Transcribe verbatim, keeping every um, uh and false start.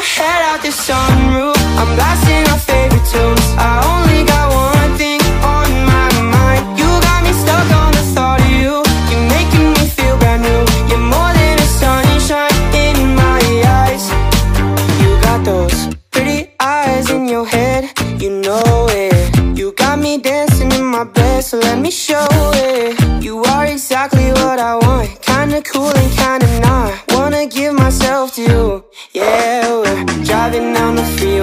head out the sunroof, I'm blasting our favorite tunes. I only got one thing on my mind. You got me stuck on the thought of you. You're making me feel brand new. You're more than a sunshine in my eyes. You got those pretty eyes in your head, you know it. You got me dancing in my bed, so let me show it. You are exactly what I want, kinda cool and kinda not. Wanna give myself to you. Yeah, we're driving down the freeway,